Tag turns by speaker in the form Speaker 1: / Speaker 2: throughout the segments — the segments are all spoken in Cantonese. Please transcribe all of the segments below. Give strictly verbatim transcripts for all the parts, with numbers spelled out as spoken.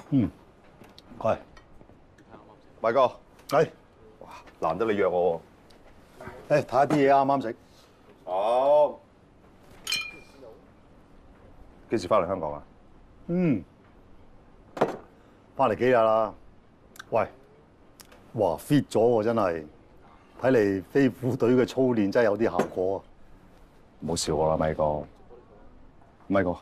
Speaker 1: 嗯，係，
Speaker 2: 偉哥，
Speaker 1: 係，
Speaker 2: 哇，難得你約我
Speaker 1: 誒睇下啲嘢啱啱食。
Speaker 2: 哦，幾時翻嚟香港啊？
Speaker 1: 嗯，翻嚟幾日啦？喂，哇 fit 咗喎，真係，睇嚟飛虎隊嘅操練真係有啲效果啊！
Speaker 2: 唔好笑我啦，米哥。米哥，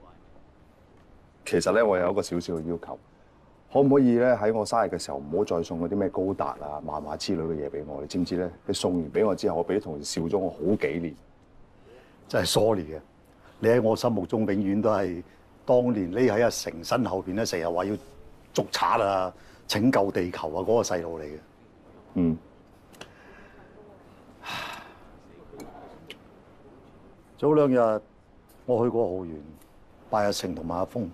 Speaker 2: 其實咧，我有一個少少嘅要求，可唔可以咧喺我生日嘅時候唔好再送嗰啲咩高達啊、漫畫之類嘅嘢俾我？你知唔知咧？你送完俾我之後，我俾啲同事笑咗我好幾年。
Speaker 1: 真係 sorry 嘅，你喺我心目中永遠都係當年匿喺阿成身後邊咧，成日話要捉賊啊、拯救地球啊嗰個細路嚟嘅。
Speaker 2: 嗯。
Speaker 1: 早兩日我去過浩園拜阿成同埋阿峰，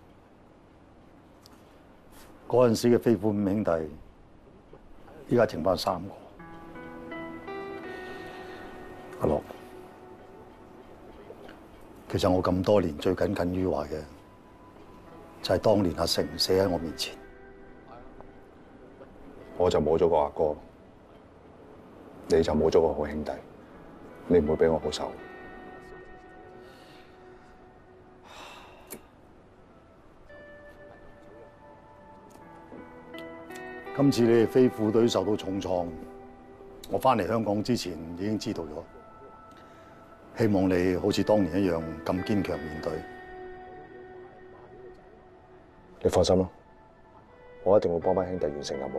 Speaker 1: 嗰陣時嘅飛虎五兄弟，依家剩翻三個。阿樂，其實我咁多年最耿耿於懷嘅，就係當年阿成死喺我面前。
Speaker 2: 我就冇咗個阿哥，你就冇咗個好兄弟，你唔會俾我好受。
Speaker 1: 今次你哋飛虎隊受到重創，我翻嚟香港之前已經知道咗。希望你好似當年一樣咁堅強面對。
Speaker 2: 你放心啦，我一定會幫班兄弟完成任務。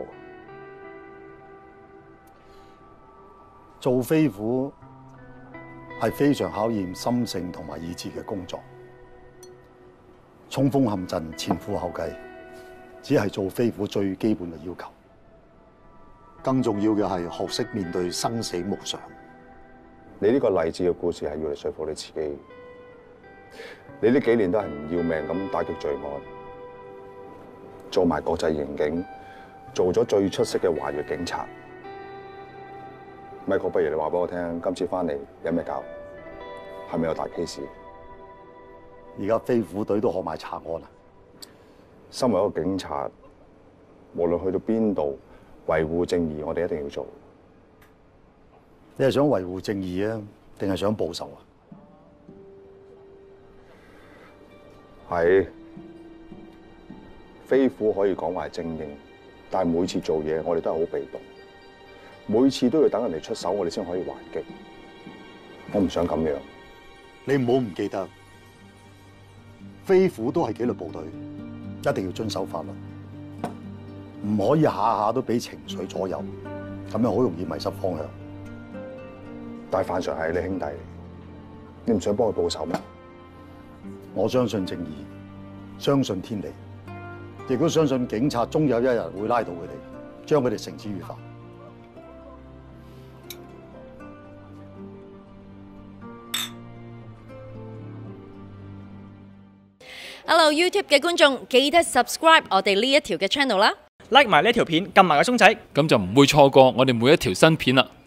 Speaker 1: 做飛虎係非常考驗心性同埋意志嘅工作，衝鋒陷陣、前赴後繼，只係做飛虎最基本嘅要求。更重要嘅係學識面對生死無常。
Speaker 2: 你呢個勵志嘅故事係要嚟說服你自己。你呢幾年都係唔要命咁打擊罪案，做埋國際刑警，做咗最出色嘅華裔警察。Michael，不如你話俾我聽，今次翻嚟有咩搞？係咪有大 case？
Speaker 1: 而家飛虎隊都學埋查案啦。
Speaker 2: 身為一個警察，無論去到邊度，維護正義，我哋一定要做。
Speaker 1: 你係想維護正義啊，定係想報仇啊？
Speaker 2: 係飛虎可以講話係精英，但係每次做嘢，我哋都係好被動，每次都要等人哋出手，我哋先可以還擊。我唔想咁樣。
Speaker 1: 你唔好唔記得，飛虎都係紀律部隊，一定要遵守法律，唔可以下下都俾情緒左右，咁樣好容易迷失方向。
Speaker 2: 但係范 Sir 係你兄弟，你唔想幫佢報仇咩？
Speaker 1: 我相信正義，相信天理，亦都相信警察終有一日會拉到佢哋，將佢哋繩之於法。
Speaker 3: Hello YouTube 嘅觀眾，記得 subscribe 我哋呢一條嘅 channel 啦
Speaker 4: ，like 埋呢條片，撳埋個鐘仔，
Speaker 5: 咁就唔會錯過我哋每一條新片啦。